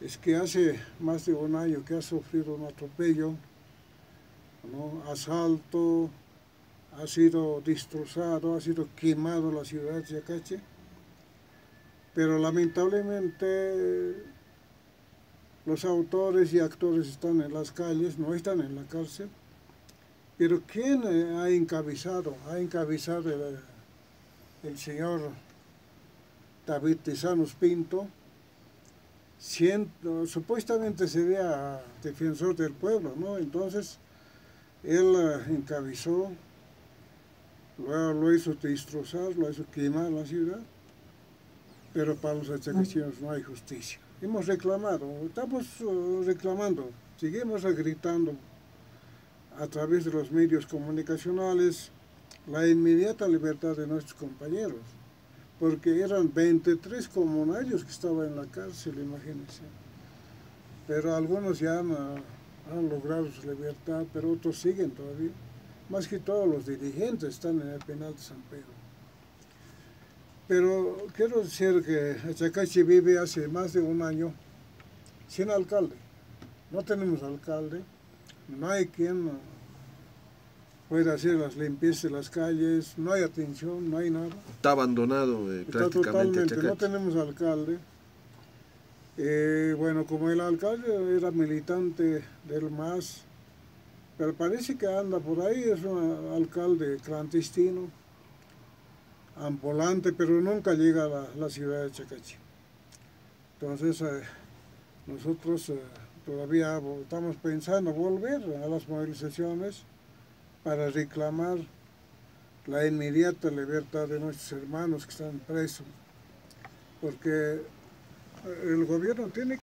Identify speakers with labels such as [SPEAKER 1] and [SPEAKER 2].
[SPEAKER 1] es que hace más de un año que ha sufrido un atropello, ¿no? Asalto, ha sido destrozado, ha sido quemado la ciudad de Yacache, pero lamentablemente los autores y actores están en las calles, no están en la cárcel, pero ¿quién ha encabezado? Ha encabezado el señor David Tezanos Pinto, supuestamente sería defensor del pueblo, ¿no? Entonces, él encabezó, luego lo hizo destrozar, lo hizo quemar la ciudad, pero para los achacacheños no hay justicia. Hemos reclamado, estamos reclamando, seguimos gritando a través de los medios comunicacionales la inmediata libertad de nuestros compañeros, porque eran 23 comunarios que estaban en la cárcel, imagínense. Pero algunos ya han logrado su libertad, pero otros siguen todavía. Más que todos los dirigentes están en el penal de San Pedro. Pero quiero decir que Achacache vive hace más de un año sin alcalde. No tenemos alcalde, no hay quien pueda hacer las limpiezas de las calles, no hay atención, no hay nada.
[SPEAKER 2] Está abandonado
[SPEAKER 1] Está
[SPEAKER 2] prácticamente
[SPEAKER 1] totalmente, no
[SPEAKER 2] Achacache.
[SPEAKER 1] tenemos alcalde. Bueno, como el alcalde era militante del MAS, pero parece que anda por ahí, es un alcalde clandestino, ambulante, pero nunca llega a la ciudad de Achacache. Entonces, nosotros todavía estamos pensando volver a las movilizaciones para reclamar la inmediata libertad de nuestros hermanos que están presos, porque el gobierno tiene